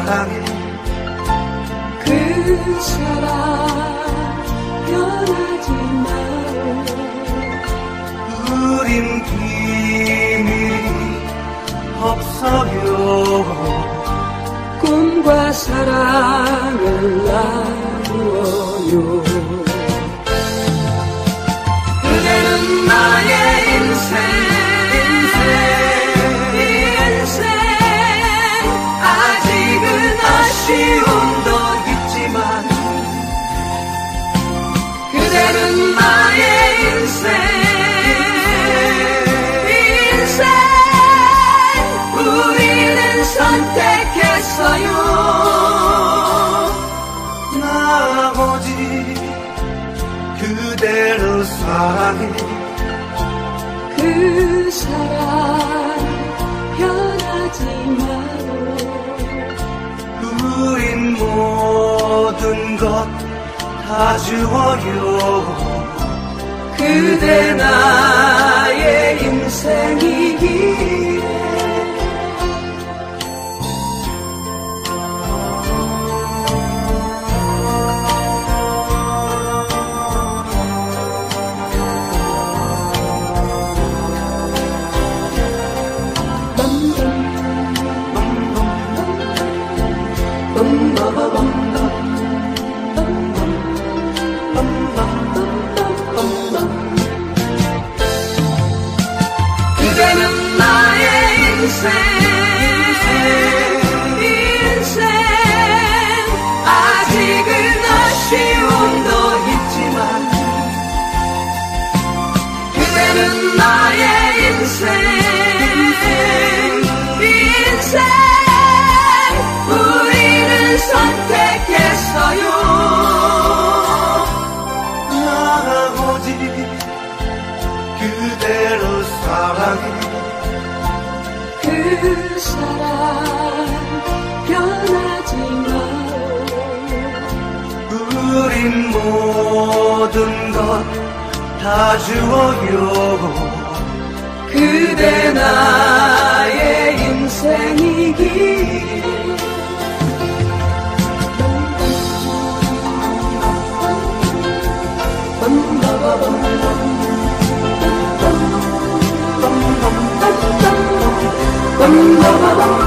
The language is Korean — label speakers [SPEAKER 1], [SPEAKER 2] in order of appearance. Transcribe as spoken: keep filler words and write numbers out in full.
[SPEAKER 1] 사랑해.
[SPEAKER 2] 그 사랑 변하지 마오.
[SPEAKER 1] 우린 비밀이 없어요.
[SPEAKER 2] 꿈과 사랑을 나누어요.
[SPEAKER 1] 그대는 나의 인생, 인생, 인생. 아직은 아쉬움도 있지만 그대는 나의 인생, 인생. 우리는 선택했어요. 나 오직 그대를 사랑해.
[SPEAKER 2] 그 사랑 변하지 마오.
[SPEAKER 1] 우린 모든 것 다 주어요. 그대 나의 인생이기에. 그대는 나의 인생, 인생. 아직은 아쉬움도 있지만 그대는 나의 인생, 인생. 우리는 선택했어요. 나 오직 그대를 사랑해.
[SPEAKER 2] 그 사랑 변하지 마오.
[SPEAKER 1] 우린 모든 것 다 주어요. 그대 나의 인생이기에.
[SPEAKER 2] 음,